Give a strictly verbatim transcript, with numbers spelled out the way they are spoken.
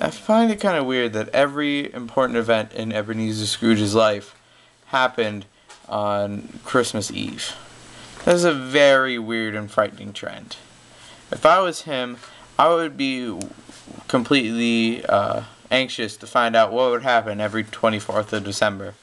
I find it kind of weird that every important event in Ebenezer Scrooge's life happened on Christmas Eve. That's a very weird and frightening trend. If I was him, I would be completely uh, anxious to find out what would happen every twenty-fourth of December.